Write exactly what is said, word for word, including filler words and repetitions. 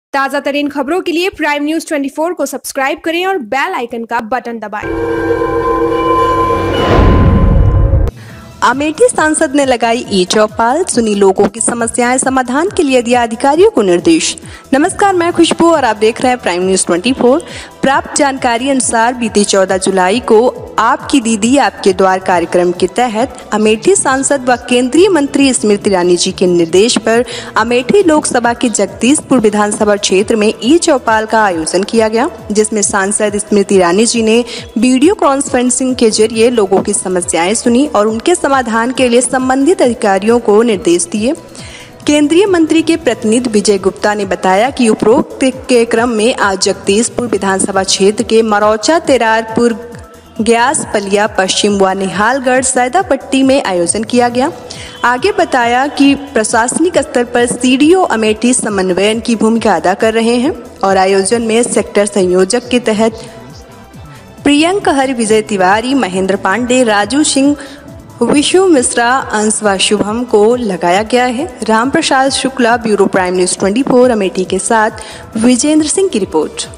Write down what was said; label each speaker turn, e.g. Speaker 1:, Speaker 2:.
Speaker 1: ताजा तरीन खबरों के लिए प्राइम न्यूज चौबीस को सब्सक्राइब करें और बेल आइकन का बटन दबाएं।
Speaker 2: अमेठी सांसद ने लगाई ई चौपाल, सुनी लोगों की समस्याएं, समाधान के लिए दिया अधिकारियों को निर्देश। नमस्कार, मैं खुशबू और आप देख रहे हैं प्राइम न्यूज चौबीस। प्राप्त जानकारी अनुसार बीती चौदह जुलाई को आपकी दीदी आपके द्वार कार्यक्रम के तहत अमेठी सांसद व केंद्रीय मंत्री स्मृति ईरानी जी के निर्देश पर अमेठी लोकसभा के जगदीशपुर विधानसभा क्षेत्र में ई चौपाल का आयोजन किया गया, जिसमें सांसद स्मृति ईरानी जी ने वीडियो कॉन्फ्रेंसिंग के जरिए लोगों की समस्याएं सुनी और उनके समाधान के लिए संबंधित अधिकारियों को निर्देश दिए। केंद्रीय मंत्री के प्रतिनिधि विजय गुप्ता ने बताया कि उपरोक्त के क्रम में आज जगदीशपुर विधानसभा क्षेत्र के मरौचा, तेरारपुर, ग्यास, पलिया, पश्चिम व निहालगढ़, सैदापट्टी में आयोजन किया गया। आगे बताया कि प्रशासनिक स्तर पर सीडीओ अमेठी समन्वयन की भूमिका अदा कर रहे हैं और आयोजन में सेक्टर संयोजक के तहत प्रियंक हरि, विजय तिवारी, महेंद्र पांडे, राजू सिंह, विशु मिश्रा, अंश व शुभम को लगाया गया है। Ram Prasad Shukla, bureau prime news चौबीस, अमेठी के साथ विजेंद्र सिंह की रिपोर्ट।